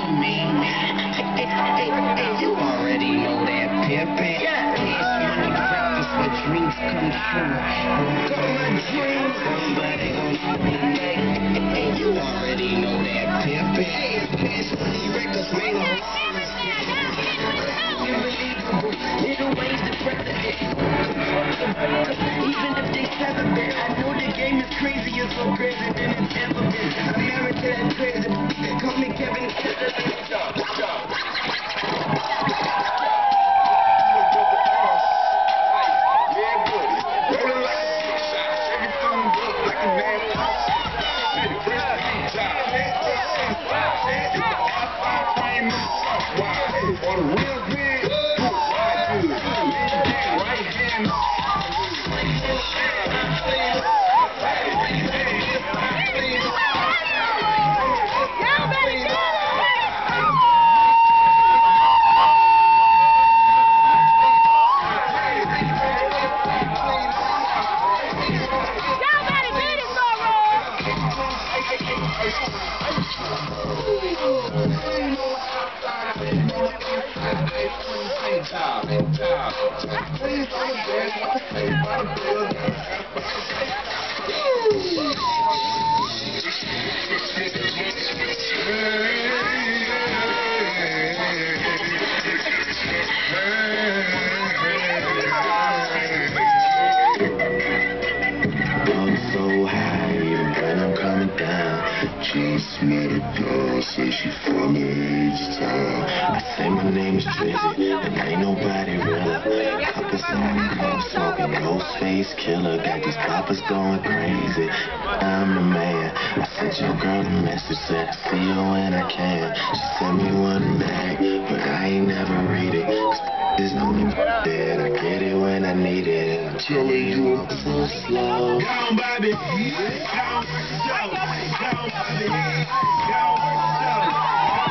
for me. Hey, you already know that, pimpin'. Cash money, breakfast where dreams come true. Got my dreams, somebody gon' shoot me like. Hey, you already know that, pimpin'. Hey, cash money, breakfast, man, little ways to president. Even if they celebrate, I know the game is crazier for crazy than it's ever been. I'm married to that crazy. Call me Kevin Just met a girl, say she from H-Town. I say my name is Drizzy, and ain't nobody realer. Cup inside, coke smoking, ghost face killer. Got these poppers going crazy. I'm the man. I sent your girl a message, said I see you when I can. She sent me one back, but I ain't never read it. There's no dead, I get it when I need it. I'm telling you I'm so slow. Down, baby. Down, down, down, baby. Down, down.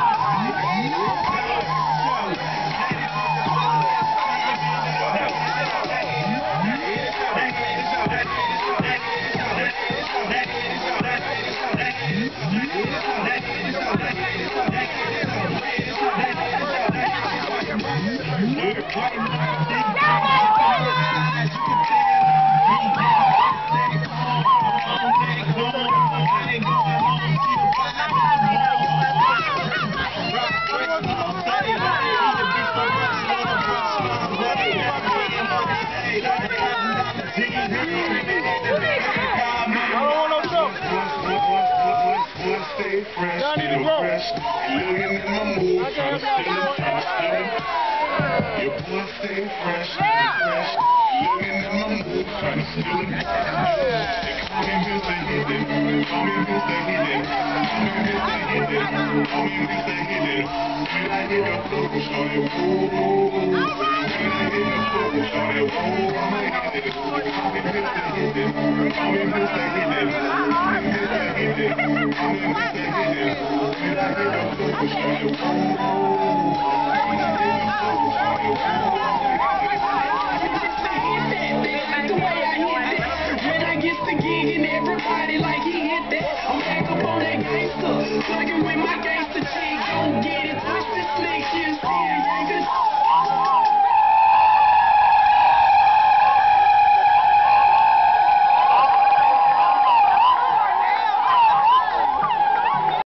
Y'all need to grow. Living in my mood, trying to steal your boy stay fresh, fresh. Living in my mood, trying to steal it. They call me Mr. Hidden, call me Mr. Hidden, call me Mr. Hidden, call me Mr. Hidden. When I hit the floor, show you who. When I hit the floor, show you who. I'ma hit it. Call me Mr. Hidden, call me Mr. Hidden, call me Mr. Hidden, call me Mr. Hidden. When I hit the floor, show you who. When I hit the floor, show you who.